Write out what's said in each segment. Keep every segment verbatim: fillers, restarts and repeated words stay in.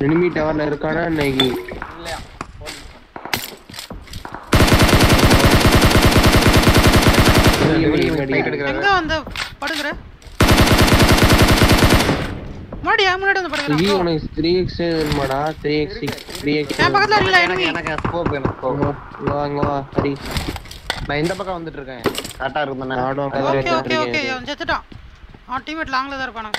Enemy டவர்ல இருக்கானா இன்னைக்கு இல்லையா எங்க வந்து படுக்குற மாடியா முன்னாடி வந்து படுக்குற ஜி உனக்கு three x வேணுமாடா three x three x என் பக்கத்துல இருக்கல எனக்கு enemy எனக்கு ஸ்கோப் வேணும் ஸ்கோப் வா இங்க வா சரி நான் இந்த பக்கம் வந்துட்டு இருக்கேன் கரெக்ட்டா இருக்குதானே நானும் ஓகே ஓகே ஓகே அவன் செத்துட்டான் அவன் டீம்மேட் லாங்ல தான் இருப்பானே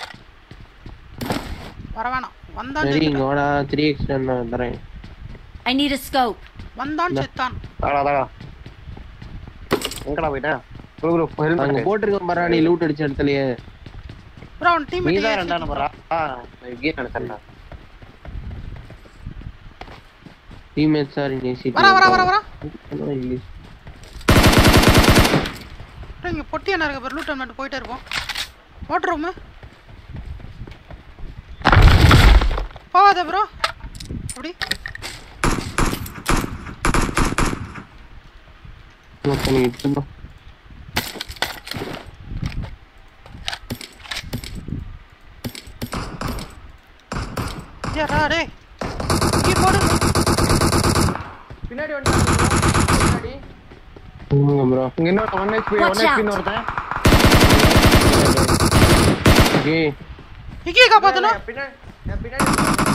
வரவேணா வந்தான் சரி இங்க செத்துட்டான் வாடா three x நான் தரேன் I need a scope. வந்தான் செத்தான் தாடா தாடா எங்கடா போய்ட்ட ப்ரோ ப்ரோ அங்க ஹெல்மெட் போட்டுருக்க பாரா நீ லூட் அடிச்ச இடத்துலயே ப்ரோ அவன் நீ டீம்மேட் தான் ரெண்டா நம்பரா ஆ கீர் நடக்கறடா டீம்மேட்ஸ் ஆர் இன் ஏசி வரா வரா வரா வரா இங்கிலீஷ் இங்க பொட்டி என்ன இருக்கு லூட் அண்ட் போயிட்டே இருப்போம் வாட்டர் ரூம் போவாத ப்ரோ அப்படி நோட் பண்ணிட்டு இருந்தோம் யாரா டேய் இங்க போடு பின்னாடி வந்துட்டான் பின்னாடி ம் ப்ரோ இங்க இன்னொரு one H P one H P ன்னு ஒருத்தன் ஓகே இங்கே காப்பாத்தணும் பின்னாடி என் பின்னாடி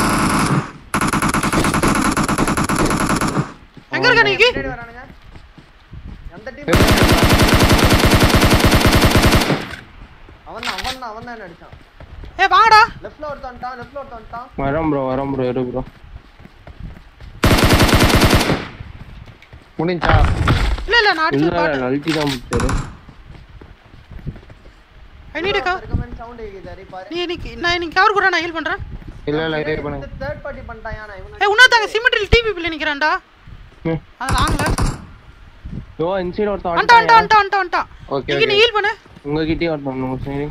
எங்க இருக்க நீ பின்னாடி வரானுங்க எந்த டீம் அவன் அவன் அவன் தான் அடிச்சான் ஏய் வாங்கடா லெஃப்ட்ல ஒருத்தன் வந்துட்டான் லெஃப்ட்ல ஒருத்தன் வந்துட்டான் வரோம் ப்ரோ வரோம் ப்ரோ இரு ப்ரோ முடிஞ்சா இல்ல இல்ல நான் அடிச்சு இல்ல பாட்டு அல்டி தான் முட்டாரு ஐ நீட் கா ரெக்கமெண்ட் சவுண்ட் கேக்குது பாரு நீ இன்னைக்கு நான் இன்னைக்கு கவர் கூட நான் ஹீல் பண்றேன் இல்ல இல்ல இதே பண்ணு தேர்ட் பார்ட்டி பண்ணிட்டான் யானா இவன் ஏய் உன்னதாங்க சிமெண்ட்ல டிவி பிள்ளை நிக்கறான்டா ம். அது லாங்ல யோ இன்சைட் ஒருத்தன் அண்டா அண்டா அண்டா அண்டா அண்டா ஓகே நீங்க நீ ஹீல் பண்ணு உங்ககிட்டயே ஒருத்தன் நம்ம சரி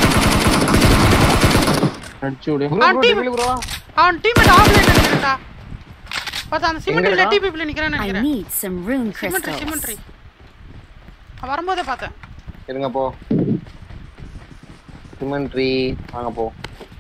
அடிச்சு விடு ப்ரோ ஆ, ப்ரோ team. டெவில் ப்ரோ அவன் டீம்மேட் ஆஃப்லைன் நிக்கறான்டா பார்த்தா அந்த சிமெண்ட்ல எங்கடா? டிவி பிள்ளை நிக்கறான்னு I நினைக்கிறேன் need some rune symmetry crystals. சிமெண்ட்ரி அவன் வரும்போதே பார்த்தேன் இருங்க போ சிமெண்ட்ரி வாங்க போ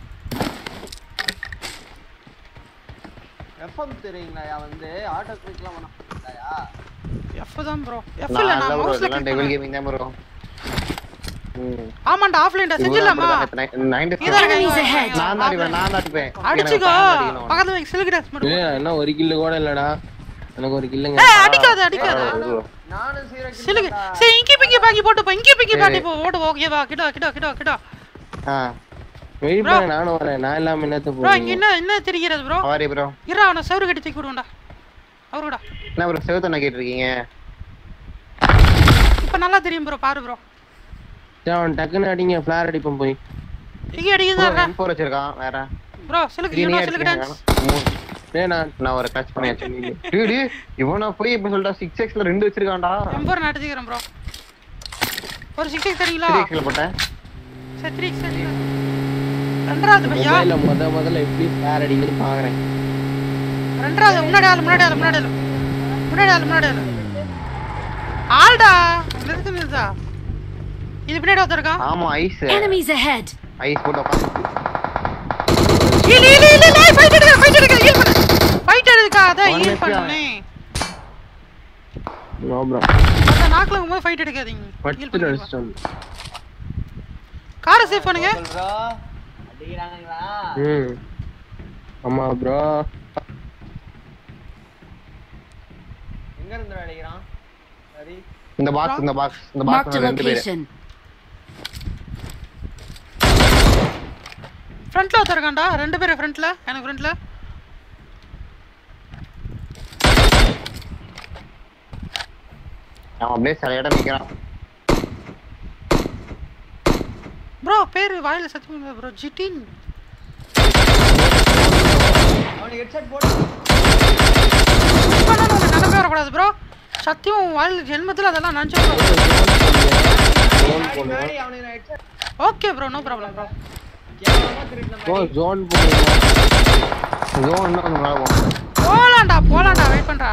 எஃப்எம் தெரியுங்களா வந்து ஆட்டோ கிளிக்லாம் பண்ண மாட்டாயா எஃப் தான் ப்ரோ எஃப் இல்ல நான் நான் ப்ரோ மவுஸ்ல எல்லாம் கிளிக் டெவில் பண்ணேன் கேமிங் தான் ப்ரோ ம் ஆமாண்டா ஆஃப்லைன்டா செஞ்சிடலாமா ninety இதா இருக்க Enemies ahead. நான் தான் அடிப்பேன் நான் தான் அடிப்பேன் அடிச்சுக்கோ பக்கத்துல வைக்க சில்க் டாஸ் மட்டும் ஏய் என்ன ஒரு கில்லு கூட இல்லடா எனக்கு ஒரு கில்லுங்க ஏய் அடிக்காத அடிக்காத நானும் சீரோ சில்க் சரி இங்கி பிங்கி பாக்கி போட்டு போ இங்கி பிங்கி பாட்டி போ ஓடு ஓகே வா கிடா கிடா கிடா கிடா ஆ வெயிட் பண்ண நானும் வரேன் நான் இல்லாம என்னத்த ப்ரோ இங்க போறீங்க என்ன என்ன தெரிகிறது ப்ரோ வாரி ப்ரோ இரா அவன சவுறு கட்டி தூக்கி விடுடா அவருடா என்ன ப்ரோ செவுத்தன கேட்டிருக்கீங்க இப்ப நல்லா தெரியும் ப்ரோ பாரு ப்ரோ சரி அவன் டக்குன்னு அடிங்க ஃபிளார் அடிப்போம் போய் இங்க அடிக்குதா M four வச்சிருக்கான் வேற bro silk you know silk dance டேய் நான் நான் ஒரு டச் பண்ணியாச்சு டேய் இவனா போய் இப்ப சொல்றா six x ல ரெண்டு வச்சிருக்கான்டா எம்பர் நான் அடிச்சுக்கிறேன் ப்ரோ ஒரு சிக்ஸ் எக்ஸ் தரீங்களா three x ல போட்டேன் சரி த்ரீ எக்ஸ் தரீங்களா ரெண்டாவது பையா மொபைல்ல முத முதல்ல எப்படி ஃபிளார் அடிக்குதுன்னு பாக்குறேன் ரெண்டாவது முன்னாடி ஆளு முன்னாடி ஆளு முன்னாடி ஆளு முன்னாடி ஆளு முன்னாடி ஆளு ஆல்டா நிறுத்து நிறுத்தா இது பின்னாடி ஒருத்தருக்கான் ஆமா ஐஸ் Enemies ahead. ஐஸ் போட்டு உட்கார்ந்து இல்ல இல்ல இல்ல இல்ல ஃபைட் எடுக்க ஃபைட் எடுக்க ஹீல் பண்ணு ஃபைட் எடுக்க அத One ஹீல் minute பண்ணனே நோ ப்ரோ அந்த நாக்குல இருக்கும்போது ஃபைட் எடுக்காதீங்க ஹீல் பட்டு பண்ணு அடிச்சிட்டோம் காரை சேவ் பண்ணுங்க ப்ரோ அடிக்குறானுங்களா ம் ஆமா ப்ரோ எங்க இருந்து அடிக்குறான் சரி இந்த பாக்ஸ் இந்த பாக்ஸ் இந்த Marked பாக்ஸ் a ரெண்டு பேர் location. ஃப்ரண்ட்ல ஒருத்தருக்கான்டா ரெண்டு பேர் ஃப்ரண்ட்ல எனக்கு ஃப்ரண்ட்ல அவன் அப்படியே சில இடம் நிக்கிறான் ப்ரோ பேரு வாயில சத்தியம் இல்ல ப்ரோ ஜிடின் அவனுக்கு ஹெட்செட் போடு பண்ணனும் உங்க நினைப்பே வரக்கூடாது ப்ரோ சத்தியம் உன் வாயில ஜென்மத்துல அதெல்லாம் நினைச்சு மாடி மாடி அவனுக்கு நான் headset okay bro no problem bro கேவலமா திருடின ஓ ஜோன் போடுங்க ஜோன் இன்னும் கொஞ்சம் மேல போகும் போலாம்டா போலாம்டா வெயிட் பண்றா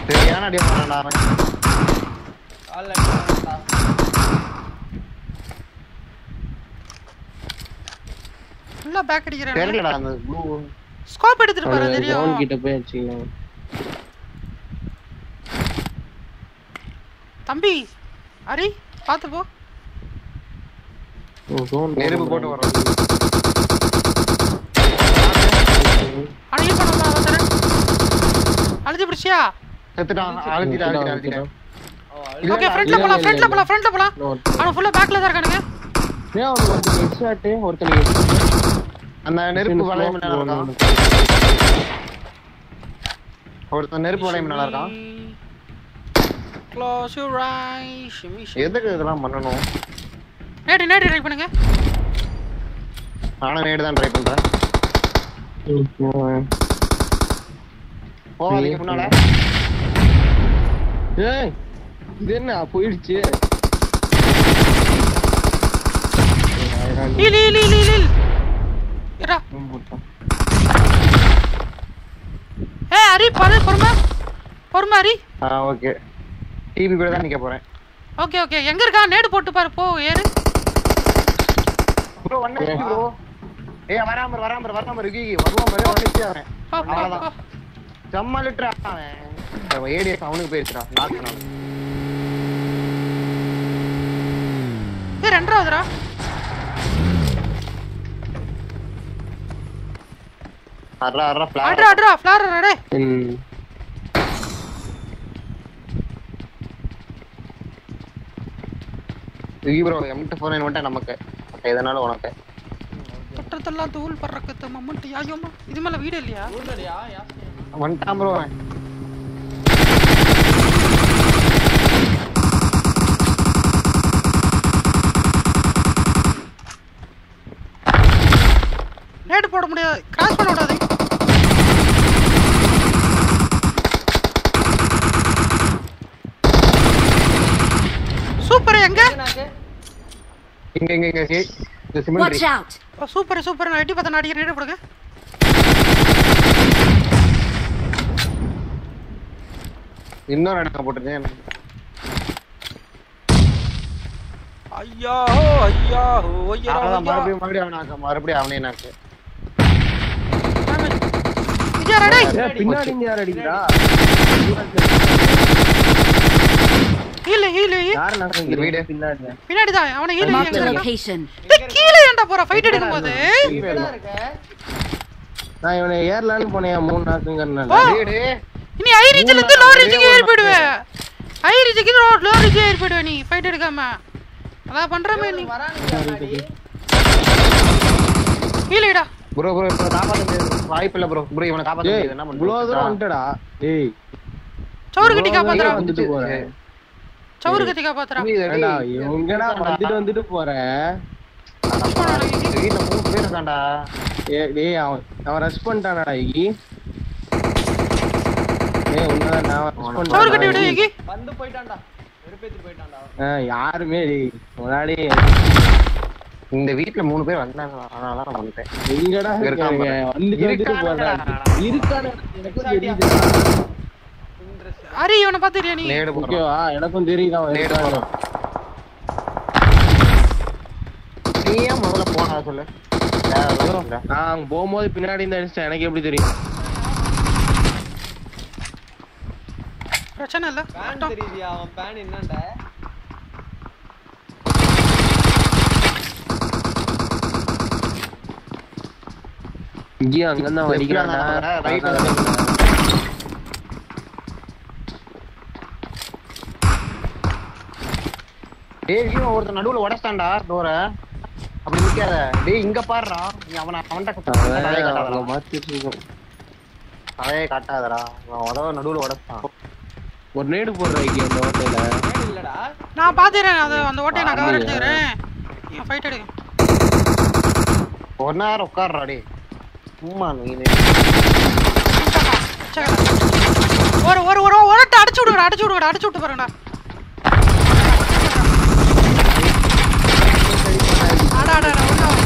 சரியான அடி பண்ணடா அவன். கால்ல அடிச்சான்டா. ஃபுல்லா பேக் அடிக்கிறானே. தெரியலடா அந்த ப்ளூ. ஸ்கோப் எடுத்துட்டு போறா அவன் தெரியும். கிட்ட போய் அடிச்சிக்கலாம். தம்பி அரி பாத்து போ. ஓ ஜோன் நெருப்பு போட்டு வரோம். அடி பண்ணமா அவதர. அழுதி பிடிச்சியா? செத்துட்டான். அழுத்திடா அழுத்திடா அழுத்திடா. ஓகே ஃப்ரண்ட்ல போலாம் ஃப்ரண்ட்ல போலாம் ஃப்ரண்ட்ல போலாம். அவன் ஃபுல்லா பேக்ல தான் இருக்கானுங்க. ஏன் அவன் ஒரு ஹெட் ஷாட் ஒருத்தன் அந்த நெருப்பு வளையம் மேல இருக்கான். ஒருத்தன் நெருப்பு வளையம் மேல இருக்கான். Close your eyes. எதுக்கு இதெல்லாம் பண்ணனும்? நேடி நேடி ட்ரை பண்ணுங்க. நானும் நேடு தான் ட்ரை பண்றேன். போவாதீங்க முன்னால. ஏய் இது என்ன போயிடுச்சு. Heal heal heal heal. இரா. ஏய் அரி பாரு பொறுமை. பொறுமை அரி. ஆ ஓகே. டிவி கூட தான் நிக்க போறேன். ஓகே ஓகே எங்க இருக்கா? நேடு போட்டு பாரு போ ஏறு. Bro one H bro. ஏய் வராம வராம வராம ரிகி வருவான் பாரு ஒன் ஹெச் அவன். போ போ போ. ஜம்மா லிட்டரா அவன். அவன் ஏடிஎஸ் அவனுக்கு போயிடுச்சுடா. நாக் பண்ணான். ஏய் ரெண்டாவதுடா. அறா அறா ஃபிளார். அட்ரா அட்ரா ஃப்ளார் ரெடி. ம் ரிகி bro M two four nine வந்துட்டா நமக்கு. எதனால உனக்கு. தொட்டத்தெல்லாம் தூள் பறக்கத்து மம்மட்டி ஐயோமா. இது மேல வீடியோ இல்லையா? ஊர்லடியா யாஸ். வந்துட்டான் ப்ரோ அவன். நேடு போட முடியாது. கிராஸ் பண்ண விடாதீங்க. சூப்பர் எங்க? நாக்கு. இங்க இங்க இங்க ஏய் இந்த cement Watch out! Super super நான் எட்டி பார்த்தா அடிக்கிற நேடு போடுங்க. இன்னொரு இடத்துல போட்டுருக்கேன். ஐயா ஐயா ஓய்யா அதான் மறுபடியும் மறுபடியும் அவனாக்க மறுபடியும் அவனே நாக்கு. விஜய் ரெடி. ஏய் பின்னாடி இருந்து யார் அடிக்கிறா? ஹீல் ஹீல் யார் நடக்குது வீடு பின்னாடி? பின்னாடி தான் அவனை ஹீல் Marked a எங்க? location. டேய் கீழ ஏன்டா போற ஃபைட் எடுக்கும்போது? எங்கடா இருக்க? நான் இவனை ஏர்லான்னு போனேன் மூணு நாக்குங்கறனால. டேய் டேய் நீ ஹை ரீச்ல இருந்து லோ ரீச்க்கு ஏறி போய்டுவே. ஹை ரீச்க்கு லோ ரீச் ஏறி போய்டுவே நீ ஃபைட் எடுக்காம. அத பண்றமே நீ. வரானுங்க முன்னாடி. ஹீல்டா. ப்ரோ ப்ரோ இப்ப காப்பாத்த வாய்ப்பு இல்ல ப்ரோ. ப்ரோ இவனை காப்பாத்த ஏய் முடியாது. என்ன இவ்ளோ பண்றது? தூரம் வந்துடா. ஏய் சவுறு கட்டி காப்பாத்துறா. வந்துட்டு போறேன். சவுறு கட்டி காப்பாத்துறா. ஏண்டா எங்கடா வந்துட்டு வந்துட்டு போற? வீட்ல மூணு பேர் இருக்கான்டா. ஏய் டேய் அவன் அவன் ரஷ் பண்ணிட்டானடா இகி. ஏய் உன்னடா நான் ரஷ் சவுறு கட்டி விடு பண்ணிட்டேன். இகி. வந்து போய்ட்டான்டா. வெறுப்பேத்தி போய்ட்டான்டா. ஆ யாருமே டேய் முன்னாடி இந்த வீட்ல மூணு பேர் வந்தாங்க. அதனால தான் நான் வந்துட்டேன். எங்கடா இருக்காங்க? வந்துட்டு வந்துட்டு போறடா. இருக்கானே எனக்கு தெரியுது. அரி இவனை பாத்துறியா நீ? நேடு போறோம். ஓகேவா எனக்கும் தெரியுது அவன் நேடு இருக்கானே. போறோம். நீ ஏன் முதல்ல போனா சொல்லு. தேவையில்ல. நான் அங்க போகும்போது பின்னாடி இருந்து அடிச்சேன். எனக்கு எப்படி தெரியும்? பிரச்சனை இல்ல. பேன் தெரியுதியா? அவன் பேன் என்னடா? இங்க அங்க தான் வடிக்கிறான்டா. ரைட்ல டேய் இவன் ஒருத்தன் நடுவுல உடைச்சான்டா டோர. அப்படி நிக்காத. டேய் இங்க பாருடா. நீ அவன அவன்ட்ட தலைய காட்டாதடா. மாத்திட்டு இருக்கோம். தலைய காட்டாதடா. அவன் உதவ நடுவுல உடைச்சான். ஒரு நேடு போடுற இங்க அந்த ஹோட்டல்ல. பேன் இல்லடா. நான் பாத்துறேன் அது அந்த ஓட்டைய நான் கவர் எடுத்துக்கறேன். நீ ஃபைட் எடு. ஒரு நேரம் உட்கார்றா டேய். சும்மா நீ ஒரு ஒரு ஒரு ஓரட்ட அடிச்சு விடுங்கடா அடிச்சு விடுங்கடா அடிச்சு விட்டு பாருங்கடா. அட அட அட ஒண்ணா.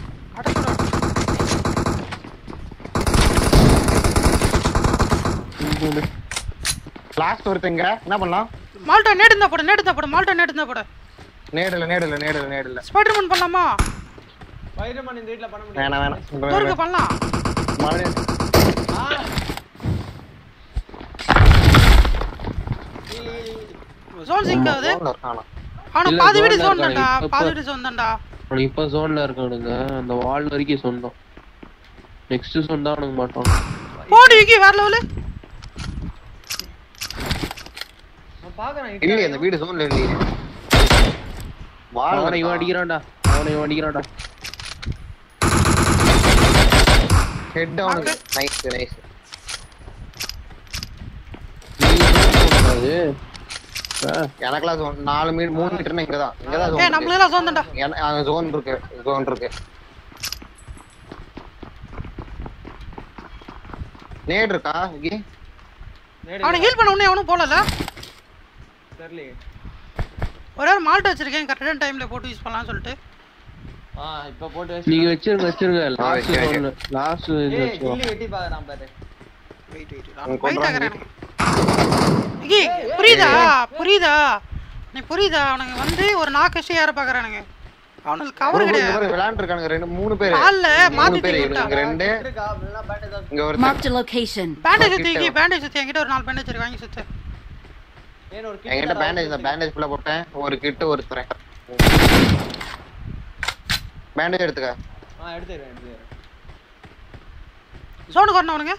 அடிச்சு விடு. லாஸ்ட் ஒருத்தங்க என்ன பண்ணலாம்? மால்டா நேடு இருந்தா போடு நேடு இருந்தா போடு மால்டா நேடு இருந்தா போடு. நேடல நேடல நேடல நேடல. ஸ்பைடர்மேன் பண்ணலாமா? ஸ்பைடர்மேன் இந்த வீட்ல பண்ண முடியாது. வேணாம் வேணாம். தோருக்கு பண்ணலாம். மறுபடியும் ஆ ஜோன் சிங்க் ஆகுது. போன்ல இருக்கானா? அவன இல்ல, பாதி வீடு zone ஜோன் ல தான்டா இருக்கான். பாதி வீடு ஜோன் தான்டா. அவனுக்கு இப்ப ஜோன்ல இருக்கானுங்க. அந்த வால் வரைக்கும் சொந்தம். நெக்ஸ்ட் ஜோன் தான் அவனுக்கு மாட்டான். போடு விக்கி வேற லெவல். நான் பாக்குறேன். இல்ல அந்த வீடு ஜோன்ல இல்ல. வால் அவனை இவன் அடிக்கிறான்டா. அவனை இவன் அடிக்கிறான்டா. Head down. Nice nice. அது எனக்குலாம் ஜோன் நாலு மீட்டர் மூணு மீட்டர்னா இங்க தான். இங்க தான் ஏய் ஜோன். நம்மள எல்லாம் ஜோன் தான்டா. அங்க ஜோன் இருக்கு. ஜோன் இருக்கு. நேட் இருக்கா இங்க? அவனை ஹீல் பண்ண உடனே அவனும் போலல. தெரியல. ஒரே ஒரு மால்ட் வச்சிருக்கேன் கரெக்டான டைம்ல போட்டு யூஸ் பண்ணலாம்னு சொல்லிட்டு. ஆ இப்ப போட்டு வச்சு. நீங்க வச்சிருங்க வச்சிருங்க. Last okay, okay. Zone last இது ஏய் வச்சுக்கோ. கில்லி வெட்டி பாக்குறான் பாரு. வெயிட் வெயிட் அவன் வெயிட் கொன்றான். ஆகறேன். விக்கி புரியுதா? புரியுதா? நீ புரியுதா? அவனுங்க வந்து ஒரு நாக்கு ஏற பாக்குறானுங்க. அவனுக்கு கவர் கிடையாது. விளையாண்டு இருக்கானுங்க ரெண்டு மூணு பேர். கால்ல மாத்தி பேர் தூக்கிட்டா. இவங்க ரெண்டு. இருக்கா இல்லனா பேண்டேஜ் இங்க ஒரு Marked a location. பேண்டேஜ் தூக்கி பேண்டேஜ் சுத்தி என்கிட்ட ஒரு நாலு பேண்டேஜ் இருக்கு வாங்கி சுத்து. ஏன் ஒரு என்கிட்ட பேண்டேஜ் இந்த பேண்டேஜ் ஃபுல்லா போட்டேன். ஒரு கிட் ஒரு தரேன். பேண்டேஜ் எடுத்துக்க. ஆ எடுத்துறேன் எடுத்துறேன். ஜோனுக்கு வரணும் அவனுங்க.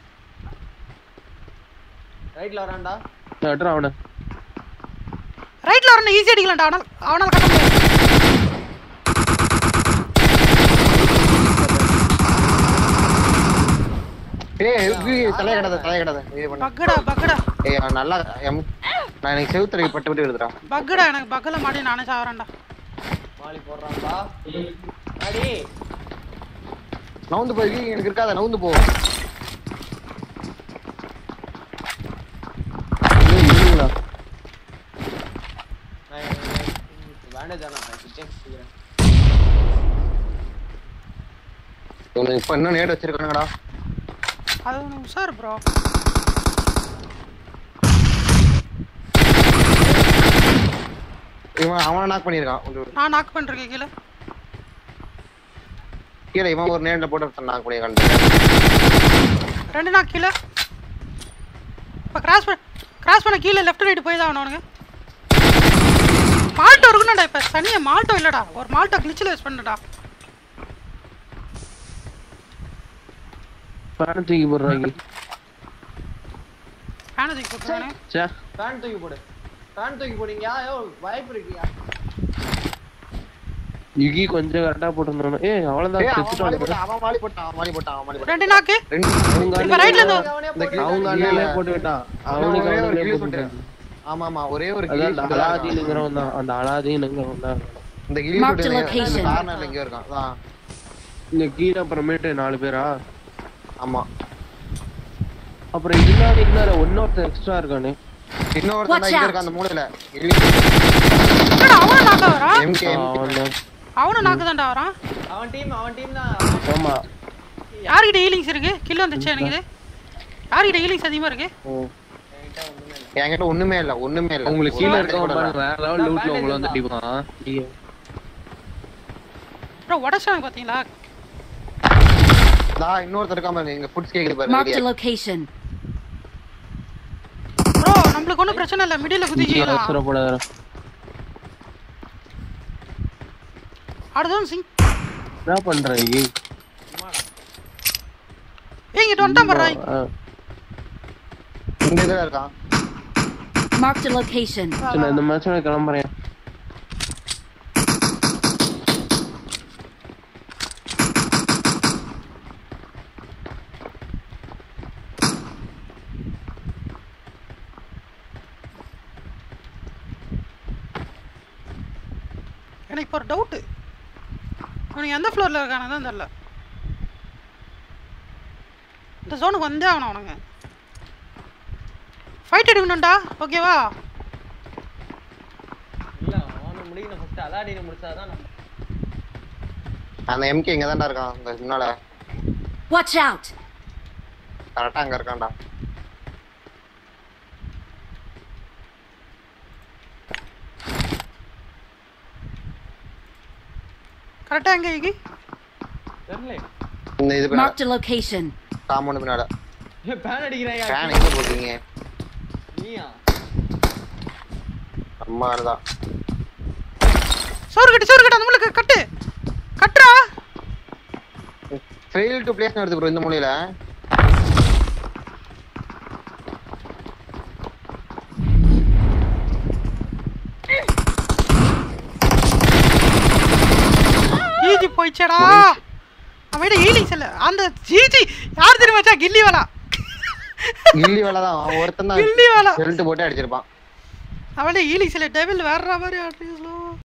ரைட்ல வரான்டா. தட்றா அவனை. ரைட்ல வரணும் ஈஸி அடிக்கலாம்டா. அவனால அவனால கட்ட முடியாது. ஏய் எவ்வி தலை கடத தலை கடத. இது பண்ணு. பக்கடா பக்கடா ஏய் அவன் நல்லா எம் நான் எனக்கு செவுத்துல பட்டு பட்டு எடுத்துறா. பக்கடா எனக்கு பக்கல மாட்டி நானே சாவறேன்டா. மாலி போடுறான்டா. அடி. நவுந்து போய் எனக்கு இருக்காத நவுந்து போ. ஏய் இருங்கடா. பேண்டேஜ் ஆனா சிச்சேன் சிக்கிறேன். இவனுக்கு இப்ப இன்னும் நேட் வச்சிருக்கானுங்கடா. அது ஒன்று உஷார் ப்ரோ. இவன் அவனை நாக் பண்ணிருக்கான். நான் நாக் பண்ணிருக்கேன் கீழே. கீழே இவன் ஒரு நேட்ல போட்டு நாக் பண்ணி கண்டு. ரெண்டு நாக் கீழே. இப்போ கிராஸ் பண்ண கிராஸ் பண்ண கீழே லெஃப்ட் ரைட் போய் தான் அவனுங்க. மால்ட்டோ இருக்கும்டா இப்போ தனியா மால்ட்டோ இல்லடா. ஒரு மால்ட்டோ கிளிச்சில் யூஸ் பண்ணடா. பேன் தூக்கி போடுறாங்க. ஃபேன் தூக்கி போட்டுறானே. சே பேன் தூக்கி போடு. பேன் தூக்கி போடுங்க. யோ வைப் இருக்கியா? யுகி கொஞ்சம் கரெக்டா போட்டுறானே. ஏய் அவ்வளவுதான் ஏய் அவன் மாலி செத்துட்டான். போட்டான் அவன் மாலி போட்டான் அவன் மாலி போட்டான் அவன் மாலி போட்டான். ரெண்டு நாக்கு. ரெண்டு அவங்க இப்போ ரைட்ல இருந்து அவனே இந்த போடு. அவங்க அண்ணனே போட்டு விட்டான். அவனுக்கு ஒரே ஒரு அவனுக்கு கில்லி போட்டு சுட்டு. ஆமா ஆமா ஒரே ஒரு அதான் கில்லி அந்த சுட்டு. அலாதீன்ங்கிறவன் தான். அந்த அலாதீன்ங்கிறவன் தான். இந்த கில்லி Marked சுட்டு location. கார்னர்ல எங்க இருக்கான். அதான் இங்க கீழே அப்புறமேட்டு நாலு பேரா. ஆமா. அப்புறம் இன்னாரு இன்னாரு ஒன்னொருத்தர் எக்ஸ்ட்ரா இருக்கானே. இன்னொருத்தன் Watch இங்க out. இருக்கான் அந்த மூலையில. என்னடா அவனும் நாக்க வரான். எம்கே அவன் தான். அவனும் நாக்கு தான்டா வரான். அவன் டீம் அவன் டீம் தான். ஆமா. யார்கிட்ட ஹீலிங்ஸ் இருக்கு? கில் வந்துச்சு எனக்கு இது. யார்கிட்ட ஹீலிங்ஸ் அதிகமா இருக்கு? ஓ. என்கிட்ட ஒண்ணுமே இல்ல. என்கிட்ட ஒண்ணுமே இல்ல ஒண்ணுமே இல்ல. உங்களுக்கு கீழ ஒரு இருக்கவன் கூட பாருங்க வேற லெவல் லூட்ல உங்கள வந்து அடிப்பான். ப்ரோ உடைச்சாங்க பாத்தீங்களா? டா இன்னொருத்தர் இருக்கான் பாருங்க. இங்க ஃபுட்ஸ் கேக்குது Marked a பாருங்க. location. ப்ரோ நம்மளுக்கு ஒன்றும் பிரச்சனை இல்லை. மிடில் குதிச்சிக்கலாம். அவசரப்படாத. அடுத்தவன் சிங். என்ன பண்ற யுகி? ஏய் இங்கிட்ட வந்துட்டான் பாரு. ஆ. இங்க தான் இருக்கான். Marked a location. சரி நான் இந்த மேட்ச் நான் கிளம்புறேன். எனக்கு இப்போ ஒரு டவுட்டு. அவனுக்கு எந்த ஃப்ளோரில் இருக்கானு தான் தெரியல. இந்த ஜோனுக்கு வந்தே ஆகணும் அவனுங்க. ஃபைட் எடுக்கணும்டா. ஓகேவா? இல்ல அவன முடியணும் ஃபர்ஸ்ட். அலாடின முடிச்சாதான் நம்ம. அந்த எம்கே இங்க தான்டா இருக்கான். இந்த முன்னால Watch out. கரெக்டா அங்க இருக்கான்டா. கரெக்டா எங்க இகி தெரியல. இந்த இது பின்னாடி Marked a location. காம்பவுண்ட் பின்னாடி ஏய் பேன் அடிக்கிறாயா? ஃபேன் எங்க போடுறீங்க? நீயா? அம்மா தான் சோறு கட்டு சோறு கட்டு அந்த மூலைக்கு கட்டு கட்டுறா. ஃபெயில் டு பிளேஸ் எடுத்து ப்ரோ இந்த மூலையில. ஜிஜி போயிச்சடா. அவன் ஹீலிங்ஸ் இல்ல அந்த ஜிஜி யார் தெரியுமா மச்சான்? கில்லி வாலா. கில்லி வேலை தான். அவன் ஒருத்தன் தான் கில்லி வாலா பெல்ட் போட்டு அடிச்சிருப்பான். அவளே ஹீலிங்ஸ் இல்ல டெவில் வேற மாதிரி ஆடுறீங்க.